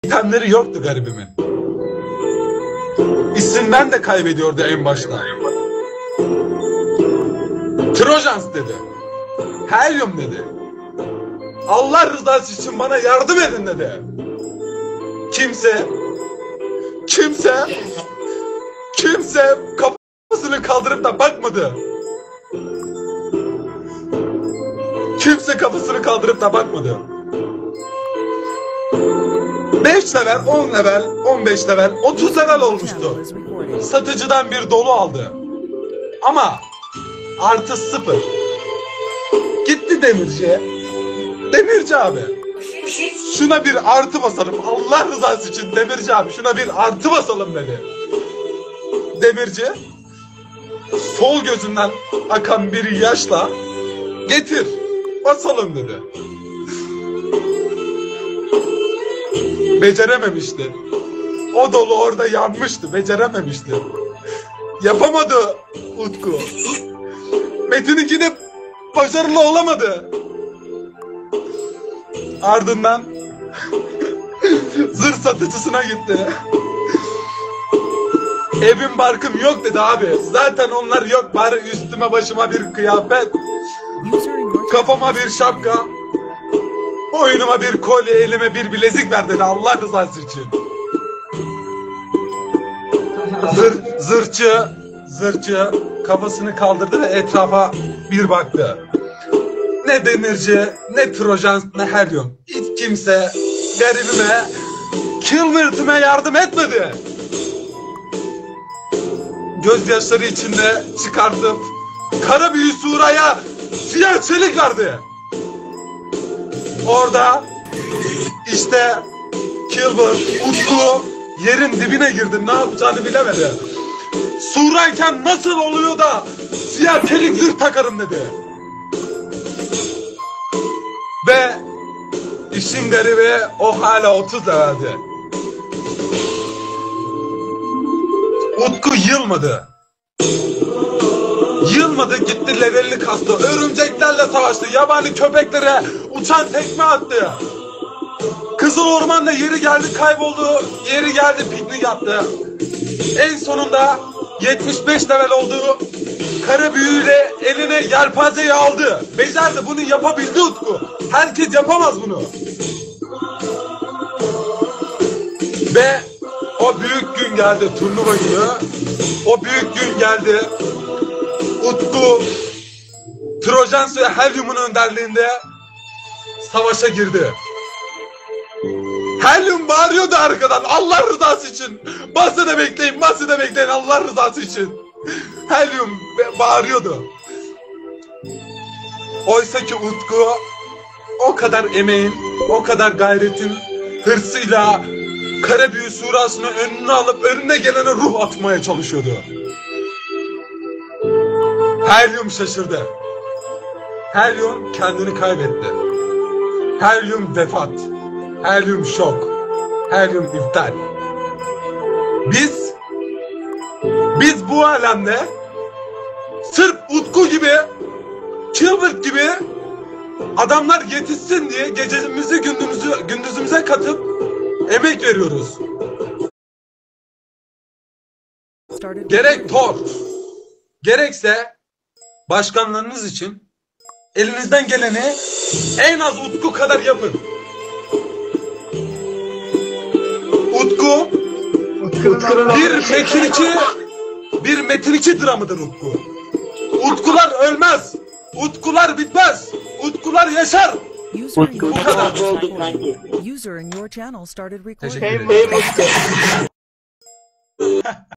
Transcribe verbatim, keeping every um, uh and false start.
itemleri yoktu garibimin. İsimden de kaybediyordu en başta. Trojans dedi. Helium dedi. Allah rızası için bana yardım edin dedi. Kimse, kimse, kimse kafasını kaldırıp da bakmadı. Kimse kafasını kaldırıp da bakmadı. beş level, on level, on beş level, otuz level olmuştu. Satıcıdan bir dolu aldı. Ama artı sıfır. Gitti demirciye. Demirci abi, şuna bir artı basalım. Allah rızası için demirci abi, şuna bir artı basalım dedi. Demirci sol gözünden akan bir yaşla getir basalım dedi. Becerememişti. O dolu orada yanmıştı. Becerememişti. Yapamadı Utku. Metin'inki de başarılı olamadı. Ardından zırh satıcısına gitti. Evim barkım yok dedi abi. Zaten onlar yok, bari üstüme başıma bir kıyafet, kafama bir şapka, boynuma bir kolye, elime bir bilezik ver dedi Allah rızası için. Zır, zırhçı, zırhçı kafasını kaldırdı ve etrafa bir baktı. Ne demirci, ne Trojans, ne Helium. Hiç kimse garibime, Kilmert'ime yardım etmedi. Gözyaşları içinde çıkartıp kara büyü Sura'ya siyah çelik verdi. Orada işte Kilmer, Utku yerin dibine girdi, ne yapacağını bilemedi. Sura'yken nasıl oluyor da siyah çelik zırh takarım dedi. Ve işin garibi o hala otuz leveldi. Utku yılmadı. Yılmadı, gitti levelini kastı. Örümceklerle savaştı. Yabani köpeklere uçan tekme attı. Kızıl Orman'da yeri geldi kayboldu. Yeri geldi piknik yaptı. En sonunda yetmiş beş level oldu. Kara büyüyle eline yelpazeyi aldı. Becerdi, bunu yapabildi Utku. Herkes yapamaz bunu. Ve o büyük gün geldi, turnuva günü. O büyük gün geldi. Utku, Trojans ve Helium'un önderliğinde savaşa girdi. Helium bağırıyordu arkadan Allah rızası için. Basını bekleyin, basını bekleyin Allah rızası için. Helium bağırıyordu. Oysa ki Utku o kadar emeğin, o kadar gayretin hırsıyla kara büyü surasını önüne alıp önüne gelene ruh atmaya çalışıyordu. Helium şaşırdı. Helium kendini kaybetti. Helium vefat. Helium şok. Helium iptal. Biz Biz bu alemde sırf Utku gibi, Kilbert gibi adamlar yetişsin diye gecemizi gündüzümüzü, gündüzümüze katıp emek veriyoruz. Gerek Thor, gerekse başkanlarınız için elinizden geleni en az Utku kadar yapın. Utku, bir Metin iki, bir Metin iki dramıdır Utku. Utkular ölmez, Utkular bitmez, Utkular yaşar. Utku Bu kadar. oldu kanki. User in your channel started recording. Teşekkür ederim.